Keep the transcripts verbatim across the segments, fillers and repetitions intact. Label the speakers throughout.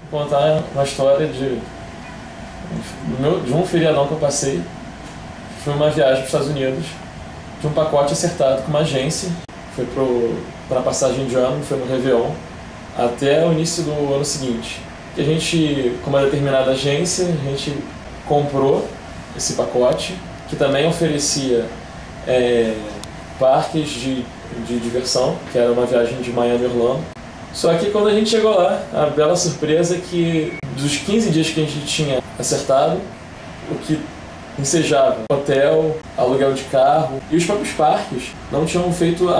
Speaker 1: Vou contar uma história de, de um feriadão que eu passei. Foi uma viagem para os Estados Unidos, de um pacote acertado com uma agência. Foi para a passagem de ano, foi no Réveillon, até o início do ano seguinte. Que a gente, com uma determinada agência, a gente comprou esse pacote, que também oferecia é, parques de, de diversão, que era uma viagem de Miami a Orlando. Só que quando a gente chegou lá, a bela surpresa é que dos quinze dias que a gente tinha acertado, o que ensejava hotel, aluguel de carro e os próprios parques não tinham feito a,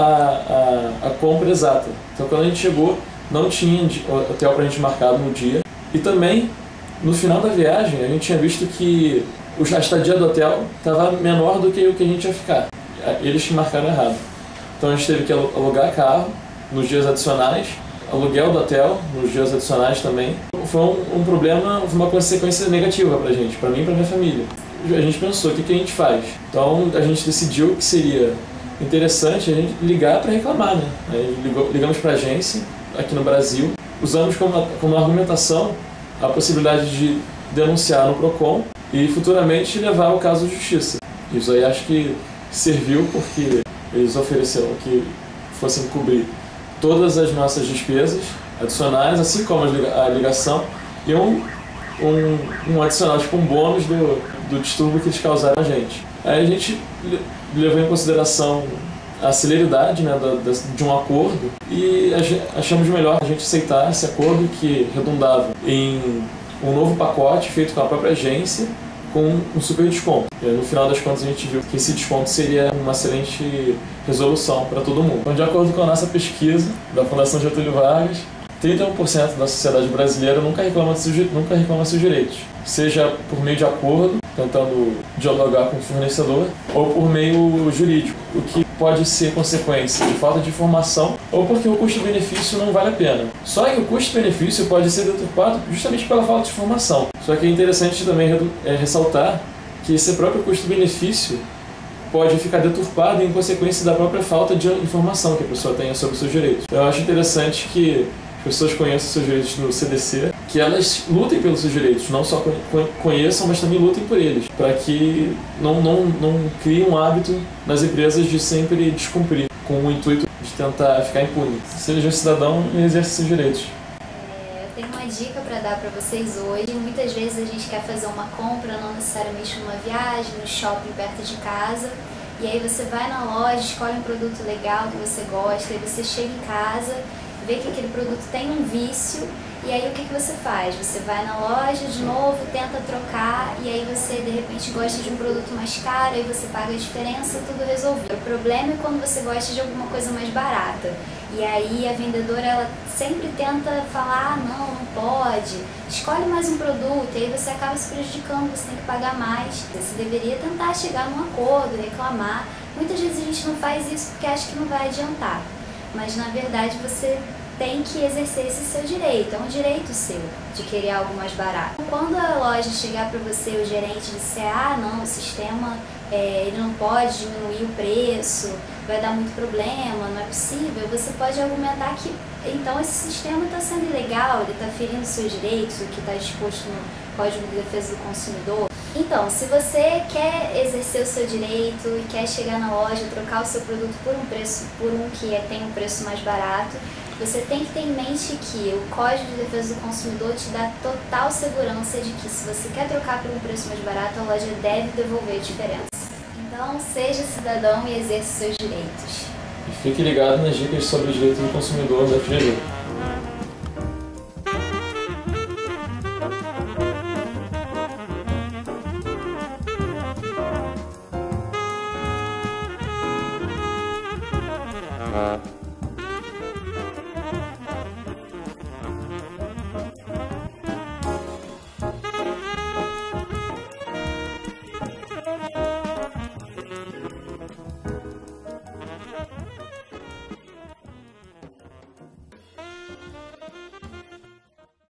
Speaker 1: a, a compra exata. Então quando a gente chegou, não tinha hotel pra gente marcado no dia. E também, no final da viagem, a gente tinha visto que a estadia do hotel estava menor do que o que a gente ia ficar. Eles que marcaram errado. Então a gente teve que alugar carro nos dias adicionais, aluguel do hotel nos dias adicionais também. Foi um, um problema, foi uma consequência negativa pra gente, pra mim e pra minha família. A gente pensou, o que, que a gente faz? Então a gente decidiu que seria interessante a gente ligar para reclamar, né? Aí ligou, ligamos para a agência aqui no Brasil, usamos como, como argumentação a possibilidade de denunciar no Procon e futuramente levar o caso à justiça. Isso aí acho que serviu porque eles ofereceram que fossem cobrir todas as nossas despesas adicionais, assim como a ligação, e um, um, um adicional, tipo um bônus do, do distúrbio que eles causaram a gente. Aí a gente levou em consideração a celeridade, né, de um acordo e achamos melhor a gente aceitar esse acordo que redundava em um novo pacote feito com a própria agência com um super desconto. E no final das contas a gente viu que esse desconto seria uma excelente resolução para todo mundo. Então, de acordo com a nossa pesquisa da Fundação Getúlio Vargas, trinta e um por cento da sociedade brasileira nunca reclama, de seus, nunca reclama seus direitos, seja por meio de acordo, tentando dialogar com o fornecedor, ou por meio jurídico, o que pode ser consequência de falta de informação ou porque o custo-benefício não vale a pena. Só que o custo-benefício pode ser deturpado justamente pela falta de informação. Só que é interessante também é, ressaltar que esse próprio custo-benefício pode ficar deturpado em consequência da própria falta de informação que a pessoa tenha sobre os seus direitos. Eu acho interessante que as pessoas conheçam seus direitos no C D C, que elas lutem pelos seus direitos, não só conheçam, mas também lutem por eles, para que não, não, não criem um hábito nas empresas de sempre descumprir, com o intuito de tentar ficar impune. Seja cidadão e exerça seus direitos.
Speaker 2: É, eu tenho uma dica para dar para vocês hoje. Muitas vezes a gente quer fazer uma compra, não necessariamente numa viagem, no shopping perto de casa, e aí você vai na loja, escolhe um produto legal que você gosta, e você chega em casa, vê que aquele produto tem um vício, e aí o que, que você faz? Você vai na loja de novo, tenta trocar, e aí você de repente gosta de um produto mais caro, e você paga a diferença, tudo resolvido. O problema é quando você gosta de alguma coisa mais barata, e aí a vendedora ela sempre tenta falar, ah, não, não pode, escolhe mais um produto, e aí você acaba se prejudicando, você tem que pagar mais. Você deveria tentar chegar num acordo, reclamar. Muitas vezes a gente não faz isso porque acha que não vai adiantar, mas na verdade você tem que exercer esse seu direito, é um direito seu de querer algo mais barato. Quando a loja chegar para você, o gerente disser, ah não, o sistema é, ele não pode diminuir o preço, vai dar muito problema, não é possível, você pode argumentar que então esse sistema está sendo ilegal, ele está ferindo seus direitos, o que está disposto no Código de Defesa do Consumidor. Então, se você quer exercer o seu direito e quer chegar na loja, trocar o seu produto por um preço, por um que é, tem um preço mais barato, você tem que ter em mente que o Código de Defesa do Consumidor te dá total segurança de que se você quer trocar por um preço mais barato, a loja deve devolver a diferença. Então, seja cidadão e exerça seus direitos.
Speaker 1: E fique ligado nas dicas sobre os direitos do consumidor da F G V. Uh...